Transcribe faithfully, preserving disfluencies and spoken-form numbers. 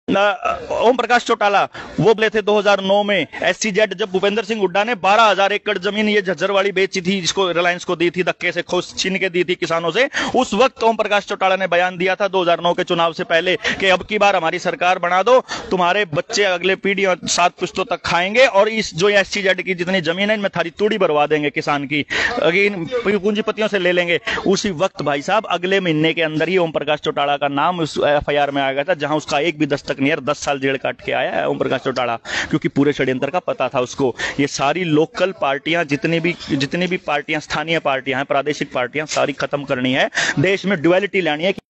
ओम प्रकाश चौटाला वो बोले थे दो हज़ार नौ में एससीजेड, जब भूपेंद्र सिंह हुड्डा ने बारह हज़ार एकड़ जमीन ये झज्जर वाली बेची थी, जिसको रिलायंस को दी थी, धक्के से खोस छीन के दी थी किसानों से। उस वक्त ओम प्रकाश चौटाला ने बयान दिया था दो हज़ार नौ के चुनाव से पहले कि अब की बार हमारी सरकार बना दो, तुम्हारे बच्चे अगले पीढ़ी और सात पुश्तों तक खाएंगे, और इस जो एससीजेड की जितनी जमीन है इनमें थारी तूड़ी भरवा देंगे किसान की, पूंजीपतियों से ले लेंगे। उसी वक्त भाई साहब अगले महीने के अंदर ही ओम प्रकाश चौटाला का नाम उस एफ आई आर में आ गया था, जहां उसका एक भी दस्तक नहीं है। दस साल जेल काट के आया है ओम प्रकाश चौटाला, क्योंकि पूरे षड्यंत्र का पता था उसको। ये सारी लोकल पार्टियां, जितनी भी जितनी भी पार्टियां, स्थानीय पार्टियां हैं, प्रादेशिक पार्टियां, सारी खत्म करनी है। देश में ड्युअलिटी लानी है।